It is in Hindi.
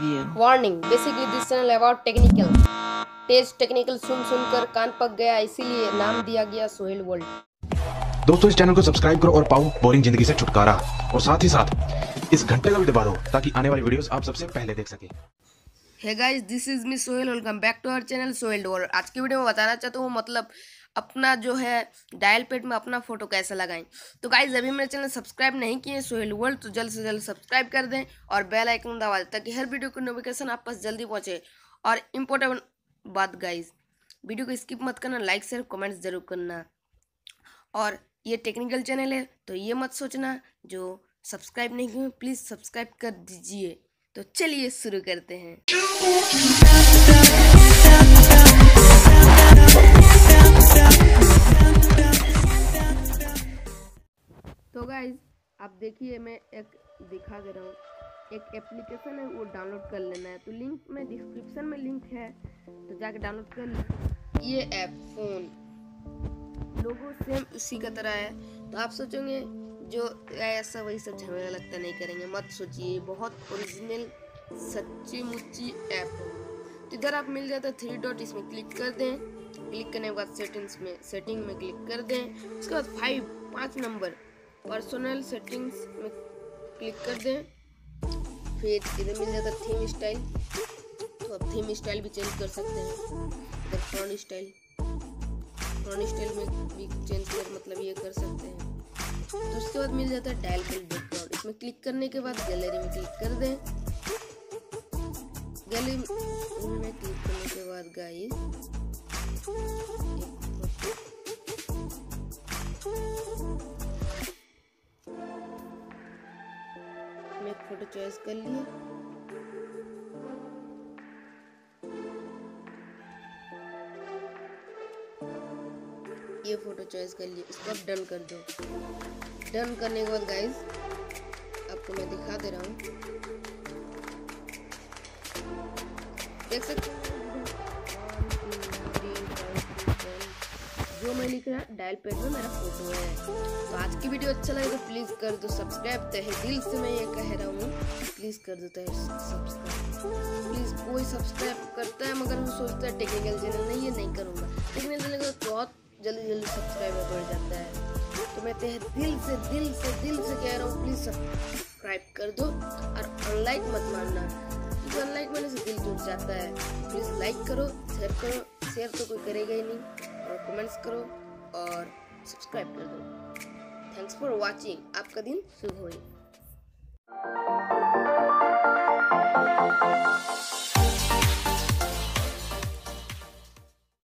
लिए। Warning, basically this channel about technical technical सुनकर कान पक गया, इसीलिए नाम दिया गया सोहेल वर्ल्ड। दोस्तों इस चैनल को सब्सक्राइब करो और पाओ बोरिंग जिंदगी से छुटकारा, और साथ ही साथ इस घंटे का भी दबा दो ताकि आने वाली वीडियोस आप सबसे पहले देख सके। Hey guys, this is me Sohail, welcome back to our channel Sohail world. आज की वीडियो में बताना चाहता हूँ मतलब अपना जो है डायल पैड में अपना फोटो कैसे लगाएं। तो गाइस, अभी मेरे चैनल सब्सक्राइब नहीं किए सोहेल वर्ल्ड तो जल्द से जल्द सब्सक्राइब कर दें और बेल आइकन दबा दें ताकि हर वीडियो की नोटिफिकेशन आप पास जल्दी पहुँचे। और इम्पोर्टेंट बात गाइस, वीडियो को स्किप मत करना, लाइक शेयर कमेंट्स जरूर करना। और ये टेक्निकल चैनल है तो ये मत सोचना जो सब्सक्राइब नहीं किए प्लीज़ सब्सक्राइब कर दीजिए। तो चलिए शुरू करते हैं। तो गाइज आप देखिए, मैं एक दिखा दे रहा हूँ, एक एप्लीकेशन है वो डाउनलोड कर लेना है। तो लिंक में डिस्क्रिप्शन में लिंक है तो जाके डाउनलोड कर लीजिए। ये ऐप फोन लोगो सेम उसी का तरह है। तो आप सोचोगे जो ऐसा वही सब झमेला लगता नहीं करेंगे, मत सोचिए, बहुत ओरिजिनल सच्ची मुच्ची ऐप है। तो इधर आप मिल जाता है 3 डॉट, इसमें क्लिक कर दें। क्लिक करने के बाद सेटिंग में क्लिक कर दें। उसके बाद 5 नंबर पर्सनल सेटिंग्स में क्लिक कर दें। फिर इधर मिल जाता है थीम स्टाइल, तो आप थीम स्टाइल भी चेंज कर सकते हैं। इधर फ्रंट स्टाइल में भी चेंज कर मतलब ये कर सकते हैं। तो उसके बाद मिल जाता है डायल पैड बैकग्राउंड, इसमें क्लिक करने के बाद गैलरी में क्लिक कर दें। गैलरी में क्लिक करने के बाद गाइस मैं एक फोटो चॉइस कर लिया। ये फोटो चॉइस कर लिया, इसको आप डन कर दो। डन करने के बाद गाइस आपको मैं दिखा दे रहा हूँ, देख सकते हैं जो मैं लिख रहा डायल पैड में मेरा फोटो है। तो आज की वीडियो अच्छा लगे तो प्लीज कर दो सब्सक्राइब। तहे दिल से मैं ये कह रहा हूँ, प्लीज कर दो सब्सक्राइब। प्लीज कोई सब्सक्राइब करता है मगर वो सोचता है टेक्निकल चैनल नहीं, ये नहीं करूँगा। टेक्निकल चैनल का बहुत जल्दी सब्सक्राइबर बढ़ जाता है। तो मैं तहे दिल से कह रहा हूँ, प्लीज सब्सक्राइब कर दो और अनलाइक मत मानना, क्योंकि अनलाइक मानने से दिल टूट जाता है। प्लीज लाइक करो, शेयर तो कोई करेगा ही नहीं, और कमेंट्स करो और सब्सक्राइब कर दो। थैंक्स फॉर वॉचिंग, आपका दिन शुभ हो।